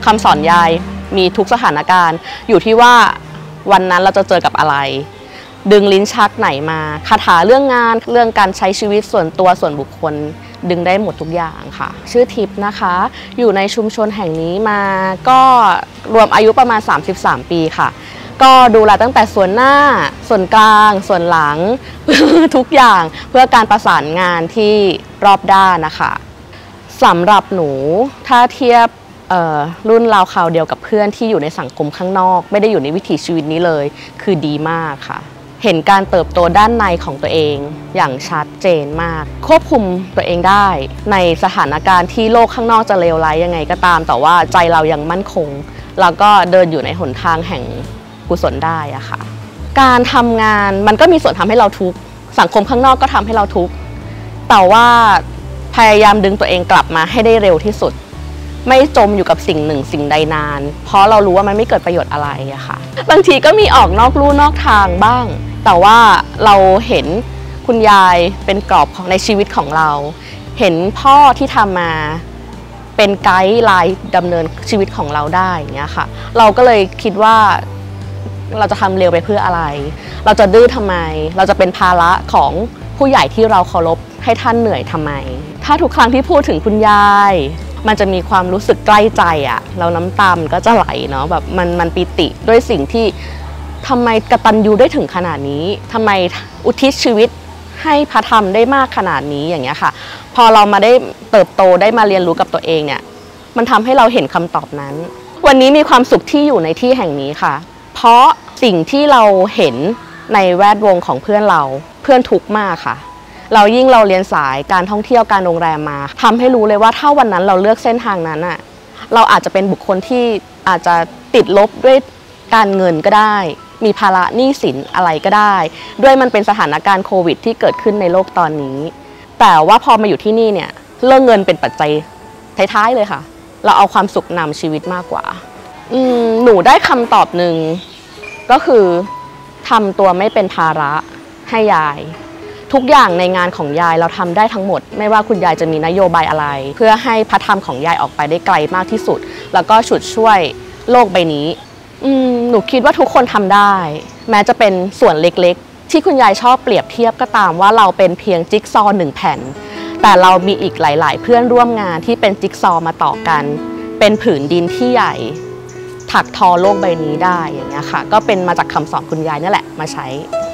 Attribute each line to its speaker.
Speaker 1: คำสอนยายมีทุกสถานการณ์อยู่ที่ว่าวันนั้นเราจะเจอกับอะไรดึงลิ้นชักไหนมาคาถาเรื่องงานเรื่องการใช้ชีวิตส่วนตัวส่วนบุคคลดึงได้หมดทุกอย่างค่ะชื่อทิพย์นะคะอยู่ในชุมชนแห่งนี้มาก็รวมอายุประมาณ33ปีค่ะก็ดูแลตั้งแต่ส่วนหน้าส่วนกลางส่วนหลัง ทุกอย่างเพื่อการประสานงานที่รอบด้านนะคะสำหรับหนูถ้าเทียบรุ่นราวคราวเดียวกับเพื่อนที่อยู่ในสังคมข้างนอกไม่ได้อยู่ในวิถีชีวิตนี้เลยคือดีมากค่ะเห็นการเติบโตด้านในของตัวเองอย่างชัดเจนมากควบคุมตัวเองได้ในสถานการณ์ที่โลกข้างนอกจะเลวร้ายยังไงก็ตามแต่ว่าใจเรายังมั่นคงแล้วก็เดินอยู่ในหนทางแห่งกุศลได้อะค่ะการทำงานมันก็มีส่วนทำให้เราทุกข์สังคมข้างนอกก็ทำให้เราทุกข์แต่ว่าพยายามดึงตัวเองกลับมาให้ได้เร็วที่สุดไม่จมอยู่กับสิ่งหนึ่งสิ่งใดนานเพราะเรารู้ว่ามันไม่เกิดประโยชน์อะไรอะค่ะบางทีก็มีออกนอกลู่นอกทางบ้างแต่ว่าเราเห็นคุณยายเป็นกรอบของในชีวิตของเราเห็นพ่อที่ทำมาเป็นไกด์ไลน์ดำเนินชีวิตของเราได้อย่างเงี้ยค่ะเราก็เลยคิดว่าเราจะทำเร็วไปเพื่ออะไรเราจะดื้อทำไมเราจะเป็นภาระของผู้ใหญ่ที่เราเคารพให้ท่านเหนื่อยทำไมถ้าทุกครั้งที่พูดถึงคุณยายมันจะมีความรู้สึกใกล้ใจอะเราน้ำตามันก็จะไหลเนาะแบบมันปิติด้วยสิ่งที่ทำไมกตัญญูได้ถึงขนาดนี้ทำไมอุทิศชีวิตให้พระธรรมได้มากขนาดนี้อย่างเงี้ยค่ะพอเรามาได้เติบโตได้มาเรียนรู้กับตัวเองเนี่ยมันทำให้เราเห็นคำตอบนั้นวันนี้มีความสุขที่อยู่ในที่แห่งนี้ค่ะเพราะสิ่งที่เราเห็นในแวดวงของเพื่อนเราเพื่อนทุกข์มากค่ะเรายิ่งเราเรียนสายการท่องเที่ยวการโรงแรมมาทำให้รู้เลยว่าถ้าวันนั้นเราเลือกเส้นทางนั้นอ่ะเราอาจจะเป็นบุคคลที่อาจจะติดลบด้วยการเงินก็ได้มีภาระหนี้สินอะไรก็ได้ด้วยมันเป็นสถานการณ์โควิดที่เกิดขึ้นในโลกตอนนี้แต่ว่าพอมาอยู่ที่นี่เนี่ยเรื่องเงินเป็นปัจจัยท้ายๆเลยค่ะเราเอาความสุขนำชีวิตมากกว่าหนูได้คำตอบหนึ่งก็คือทำตัวไม่เป็นภาระให้ยายทุกอย่างในงานของยายเราทำได้ทั้งหมดไม่ว่าคุณยายจะมีนโยบายอะไรเพื่อให้พระธรรมของยายออกไปได้ไกลมากที่สุดแล้วก็ฉุดช่วยโลกใบนี้หนูคิดว่าทุกคนทำได้แม้จะเป็นส่วนเล็กๆที่คุณยายชอบเปรียบเทียบก็ตามว่าเราเป็นเพียงจิ๊กซอว์1แผ่นแต่เรามีอีกหลายๆเพื่อนร่วมงานที่เป็นจิ๊กซอว์มาต่อกันเป็นผืนดินที่ใหญ่ถักทอโลกใบนี้ได้อย่างเงี้ยค่ะก็เป็นมาจากคำสอนคุณยายนั่นแหละมาใช้